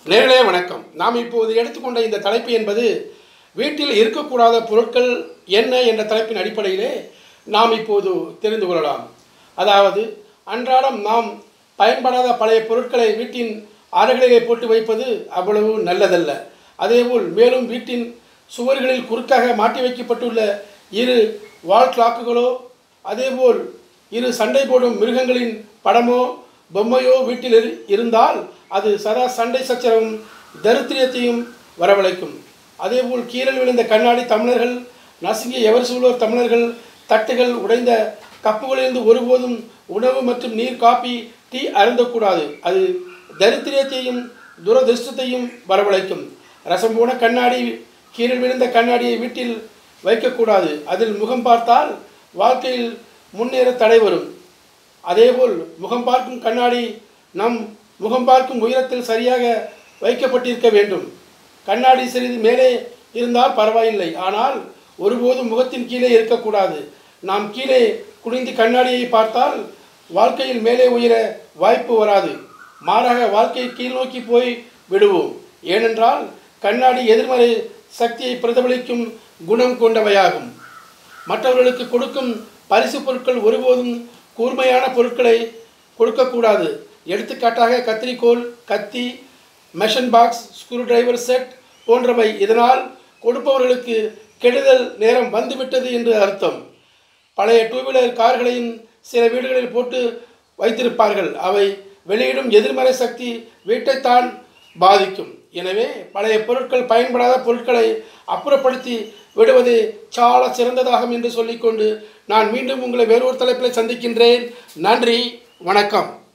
நேர்களே வணக்கம். நாம் இப்போது எடுத்துக்கொண்ட இந்த தலைப்பு என்பது வீட்டில் இருக்கக்கூடாத பொருட்கள் என்ன என்ற தலைப்பின் அடிப்படையிலே நாம் இப்போது தெரிந்து கொள்ளலாம். அதாவது அன்றாடம் நாம் பயன்படாத பழைய பொருட்களை வீட்டின் அறைகளிலே போட்டு வைப்பது அவ்வளவு நல்லதல்ல. அதேபோல் மேலும் வீட்டின் சுவர்களில் குறுக்காக மாட்டி வைக்கப்பட்டுள்ள இரு வால் கிளாக்குகளோ அதேபோல் இரு சண்டை போடும் மிருகங்களின் படமோ பொம்மையோ வீட்டில் இருந்தால் அது சதா சண்டை சச்சரவும் தரித்திரியத்தையும் வரவழைக்கும். அதேபோல் கீழல் விழுந்த கண்ணாடி டம்ளர்கள், நசுங்கிய எவர் சூழோர் டம்ளர்கள், தட்டுகள், உடைந்த கப்புகளிலிருந்து ஒருபோதும் உணவு மற்றும் நீர், காபி, டீ அருந்தக்கூடாது. அது தரித்திரியத்தையும் துரதிருஷ்டத்தையும் வரவழைக்கும். ரசம் போன கண்ணாடி, கீழல் விழுந்த கண்ணாடியை வீட்டில் வைக்கக்கூடாது. அதில் முகம் பார்த்தால் வாழ்க்கையில் முன்னேற தடை வரும். அதேபோல் முகம் பார்க்கும் கண்ணாடி நம் முகம் பார்க்கும் உயரத்தில் சரியாக வைக்கப்பட்டிருக்க வேண்டும். கண்ணாடி சிறிது மேலே இருந்தால் பரவாயில்லை, ஆனால் ஒருபோதும் முகத்தின் கீழே இருக்கக்கூடாது. நாம் கீழே குனிந்து கண்ணாடியை பார்த்தால் வாழ்க்கையில் மேலே உயர வாய்ப்பு வராது. மாறாக வாழ்க்கையை கீழ் நோக்கி போய் விடுவோம். ஏனென்றால் கண்ணாடி எதிர்மறை சக்தியை பிரதிபலிக்கும் குணம் கொண்டவையாகும். மற்றவர்களுக்கு கொடுக்கும் பரிசு பொருட்கள் ஒருபோதும் கூர்மையான பொருட்களை கொடுக்கக்கூடாது. எடுத்துக்காட்டாக கத்திரிக்கோல், கத்தி, மெஷன் பாக்ஸ், ஸ்க்ரூ டிரைவர் செட் போன்றவை. இதனால் கொடுப்பவர்களுக்கு கெடுதல் நேரம் வந்துவிட்டது என்று அர்த்தம். பழைய டூவீலர் கார்களையும் சில வீடுகளில் போட்டு வைத்திருப்பார்கள். அவை வெளியிடும் எதிர்மறை சக்தி வீட்டைத்தான் பாதிக்கும். எனவே பழைய பொருட்கள், பயன்படாத பொருட்களை அப்புறப்படுத்தி விடுவது சால சிறந்ததாகும் என்று சொல்லிக்கொண்டு நான் மீண்டும் உங்களை வேறொரு தலைப்பில் சந்திக்கின்றேன். நன்றி, வணக்கம்.